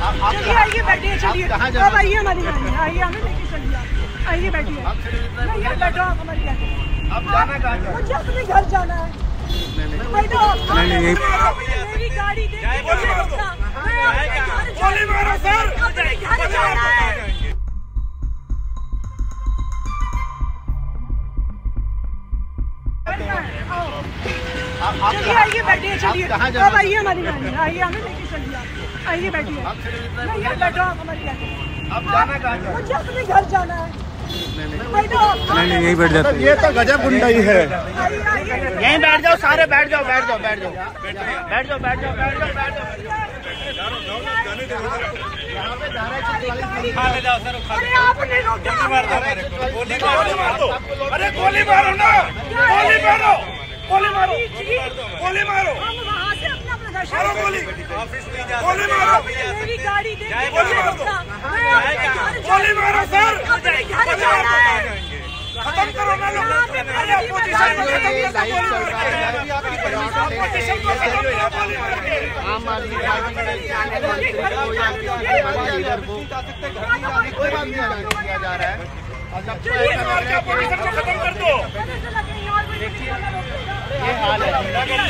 चलिए आइए बैठिए, चलिए अब आइए हमारी गाड़ी में, आइए हमें लेके चलिए, आइए बैठिए, नहीं बैठो आप हमारी गाड़ी में। अब जाना कहाँ है? मुझे अपने घर जाना है। मेरी गाड़ी चलिए आइए बैठिए, चलिए अब आइए हमारी गाड़ी में, आइए हमें लेके चलिए, आइए बैठिए, नहीं बैठो आप हमारी गाड़ी में। अब जाना कहाँ है? मुझे अपने घर जाना है। नहीं यहीं बैठ जाते। ये तो गजब गुंडाई है। यहीं बैठ जाओ, सारे बैठ जाओ, बैठ जाओ, बैठ जाओ, बैठ जाओ, बैठ जाओ, बैठ जाओ, बैठ जाओ। अरे आपने रोका, गोली मार दो, अरे गोली मारो ना, गोली मारो, गोली मारो, गोली मारो, हम वहाँ से अपना प्रदर्शन मारो गोली, गोली मारो, मेरी गाड़ी देख गोली मारो सर, घर जाना है। खत्म करो ना लोग, अरे अपोजिशन को खत्म करो, आम आदमी पार्टी कोई बात नहीं किया जा रहा है। अपोजिशन को खत्म कर दो। ये हाल है।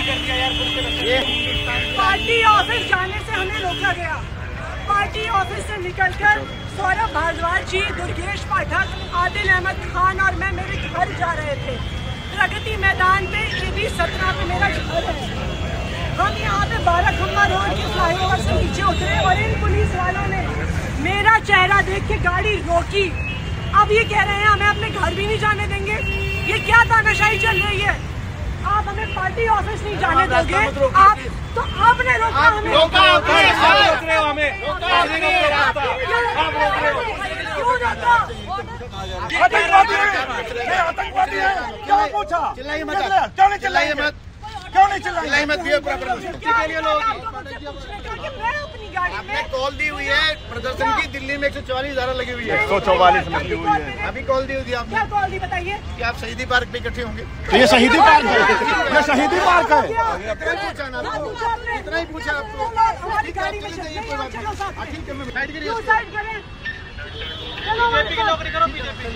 पार्टी ऑफिस जाने से हमें रोका गया। पार्टी ऑफिस से निकलकर सौरभ भारद्वाज जी, दुर्गेश पाठक, आदिल अहमद खान और मैं मेरे घर जा रहे थे। प्रगति मैदान पे AB 17 पे मेरा घर है। हम यहाँ पे 12 खम्बा रोड के फ्लाईओवर से नीचे उतरे और इन पुलिस वालों ने मेरा चेहरा देख के गाड़ी रोकी। अब ये कह रहे हैं हमें अपने घर भी नहीं जाने देंगे। ये क्या तानाशाही चल रही है? आप हमें पार्टी ऑफिस नहीं जाने दोगे? आप तो आपने रोका हमें, रोका हमें क्यों रोका? आतंकवादी है, क्या पूछा? चिल्लाइए मत, क्यों नहीं चिल्लाइए मत, क्यों नहीं चिल्लाइए? चिल्लाइए मत, दिए प्रदर्शन के लिए लोग आपने कॉल दी हुई है प्रदर्शन की। दिल्ली में 144 धारा लगी हुई है, 144 लगी हुई है। अभी कॉल दी हुई थी आपने। क्या कॉल दी बताइए? कि आप शहीदी पार्क पे इकट्ठे होंगे। तो ये शहीदी पार्क है, ये शहीदी पार्क है। पूछा ना आपको, इतना ही पूछा आपको। हमारी गाड़ी में चलिए, चलो साथ में। ठीक है, मैं साइड क्यों साइड करें? चलो बीजेपी की नौकरी करो, बीजेपी।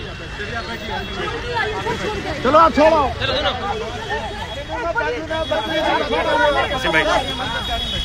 चलो आप छोड़ो। चलो